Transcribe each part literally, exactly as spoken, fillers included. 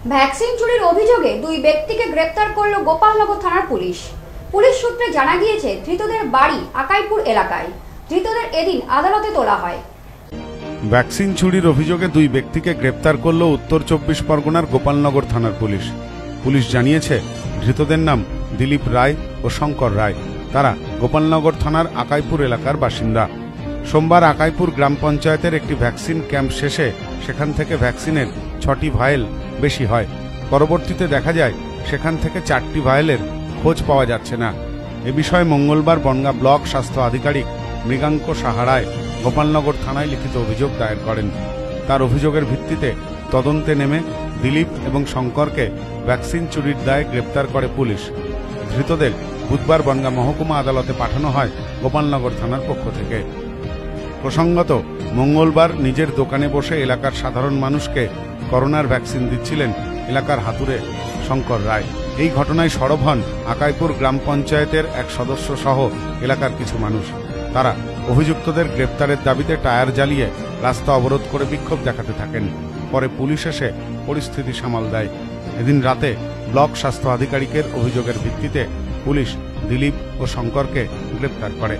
Vaccine চুরির অভিযোগে দুই ব্যক্তিকে গ্রেপ্তার করল গোপালনগর থানার পুলিশ। পুলিশ সূত্রে জানা গিয়েছে, ধৃতদের বাড়ি আকাইপুর এলাকায়। ধৃতদের এদিন আদালতে তোলা হয়। ভ্যাকসিন চুরির অভিযোগে দুই ব্যক্তিকে গ্রেপ্তার করল উত্তর চব্বিশ পরগনার গোপালনগর থানার পুলিশ। পুলিশ জানিয়েছে, ধৃতদের নাম দিলীপ রায় ও শঙ্কর রায়। তারা গোপালনগর থানার আকাইপুর এলাকার বাসিন্দা। সোমবার আকাইপুর গ্রাম পঞ্চায়েতের একটি ভ্যাকসিন ক্যাম্প শেষে সেখান থেকে ভ্যাকসিনের ছটি ভায়েল বেশি হয়। পরবর্তীতে দেখা যায় সেখান থেকে চারটি ভায়েলের খোঁজ পাওয়া যাচ্ছে না। এ বিষয়ে মঙ্গলবার বনগাঁ ব্লক স্বাস্থ্য আধিকারিক মৃগাঙ্ক সাহারায় গোপালনগর থানায় লিখিত অভিযোগ দায়ের করেন। তার অভিযোগের ভিত্তিতে তদন্তে নেমে দিলীপ এবং শঙ্করকে ভ্যাকসিন চুরির দায়ে গ্রেপ্তার করে পুলিশ। ধৃতদের বুধবার বনগাঁ মহকুমা আদালতে পাঠানো হয় গোপালনগর থানার পক্ষ থেকে। প্রসঙ্গত, মঙ্গলবার নিজের দোকানে বসে এলাকার সাধারণ মানুষকে করোনার ভ্যাকসিন দিচ্ছিলেন এলাকার হাতুড়ে শঙ্কর রায়। এই ঘটনায় সরব হন আকাইপুর গ্রাম পঞ্চায়েতের এক সদস্য সহ এলাকার কিছু মানুষ। তারা অভিযুক্তদের গ্রেপ্তারের দাবিতে টায়ার জ্বালিয়ে রাস্তা অবরোধ করে বিক্ষোভ দেখাতে থাকেন। পরে পুলিশ এসে পরিস্থিতি সামাল দেয়। এদিন রাতে ব্লক স্বাস্থ্য আধিকারিকের অভিযোগের ভিত্তিতে পুলিশ দিলীপ ও শঙ্করকে গ্রেপ্তার করে।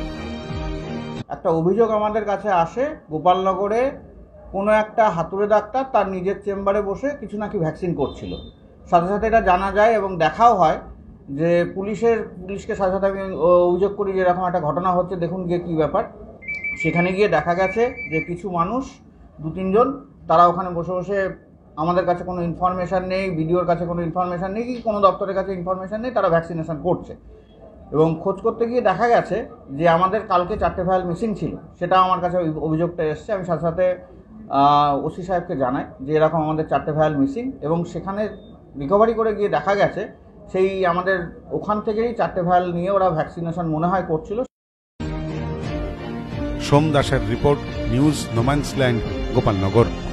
একটা অভিযোগ আমাদের কাছে আসে, গোপালনগরে কোনো একটা হাতুড়ে ডাক্তার তার নিজের চেম্বারে বসে কিছু নাকি ভ্যাকসিন করছিল। সাথে সাথে এটা জানা যায় এবং দেখাও হয় যে পুলিশের পুলিশকে সাথে সাথে আমি অভিযোগ করি যে এরকম একটা ঘটনা হচ্ছে, দেখুন গিয়ে কী ব্যাপার। সেখানে গিয়ে দেখা গেছে যে কিছু মানুষ দু তিনজন তারা ওখানে বসে বসে, আমাদের কাছে কোনো ইনফরমেশান নেই, বিডিওর কাছে কোনো ইনফরমেশান নেই, কি কোনো দপ্তরের কাছে ইনফরমেশান নেই, তারা ভ্যাকসিনেশন করছে। এবং খোঁজ করতে গিয়ে দেখা গেছে যে আমাদের কালকে চারটে ফাইল মিসিং ছিল। সেটা আমার কাছে অভিযোগটা এসছে। আমি সাথে সাথে ওসি সাহেবকে জানাই যে এরকম আমাদের চারটে ফাইল মিসিং, এবং সেখানে রিকভারি করে গিয়ে দেখা গেছে সেই আমাদের ওখান থেকেই চারটে ফাইল নিয়ে ওরা ভ্যাকসিনেশন মনে হয় করছিল। সোম দাসের রিপোর্ট, নিউজ নোম্যান্সল্যান্ড, গোপালনগর।